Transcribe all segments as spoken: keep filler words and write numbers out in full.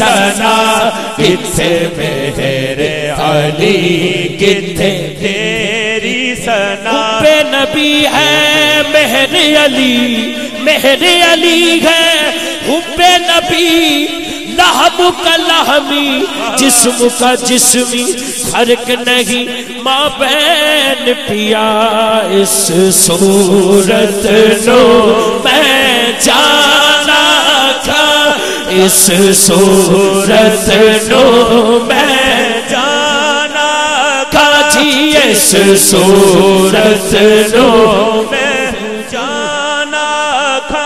سنا کتھے میرے علی کتھے تیری سنا بے نبی ہے مہر علی مہر علی ہے حب نبی لہم کا لہمی جسم کا جسمی فرق نہیں ماں بین پیا اس صورت نو میں جانا تھا اس صورت نو میں جانا تھا جی اس صورت نو میں جانا تھا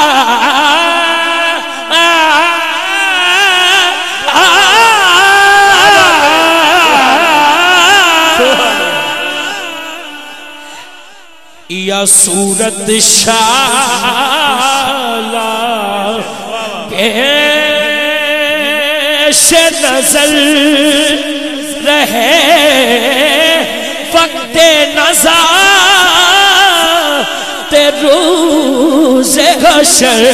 یا صورت شالا پیش نظر رہے وقت نزاعت روز حشر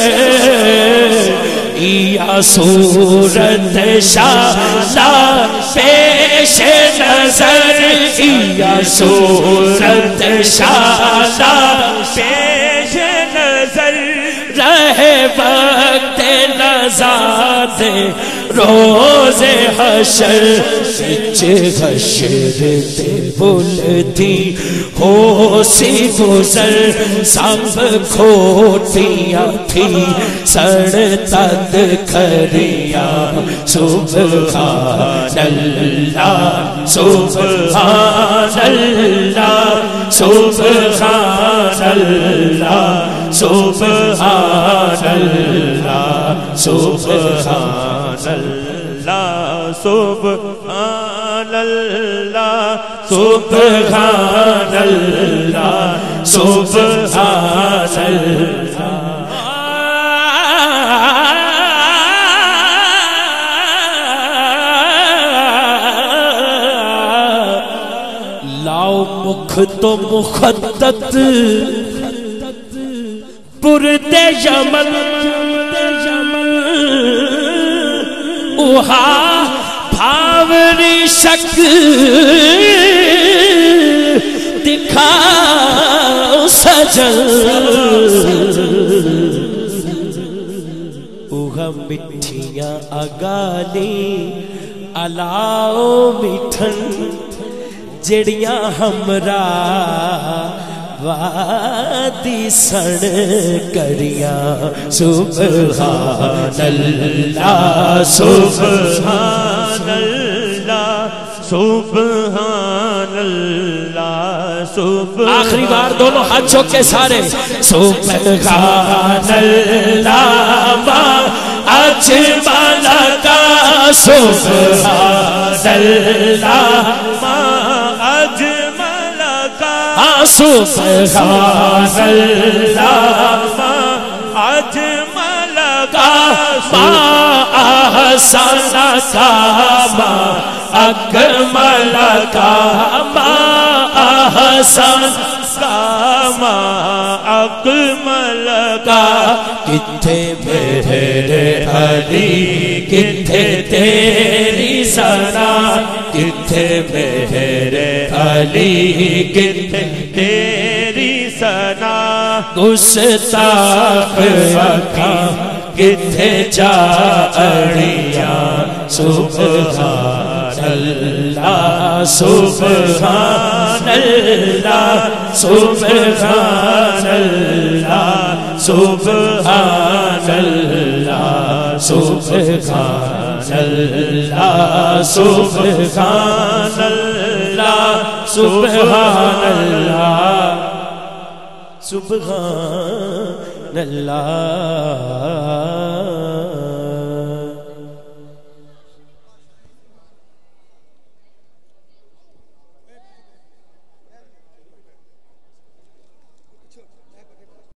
یا صورت شالا پیش نظر یا صورت شالا پیش نظر رہے وقت نزاعت روز حشر سچ حشر تے بلتی ہو سی گزر سب کھوٹیاں تھی سڑ تد کھریاں سبحان اللہ سبحان اللہ سبحان اللہ سبحان اللہ سبحان اللہ سبحان اللہ سبحان اللہ سبحان اللہ لاؤ مکھ تو مخدت برد یمن اوہا بھاوری شک دکھاؤ سجل اوہا مٹھیاں اگالی الاؤ مٹھن جڑیاں ہمراہ وادی سن کریاں سبحان اللہ سبحان اللہ سبحان اللہ سبحان آخری بار دونوں ہاتھوں کے سارے سبحان اللہ ما اجمل کا سبحان اللہ ما اجمل کا سبحان اللہ ما اجمل کا ما احسن کا ما اکمل کا ما احسن کا ما اکمل کا کتھے میرے علی کتھے تیری ثنا کتھے میرے علی کتھے تیری ثنا گستاخ آنکھیں کتھے جا اڑیاں سبحان اللہ سبحان اللہ سبحان اللہ سبحان اللہ سبحان اللہ سبحان اللہ سبحان اللہ سبحان اللہ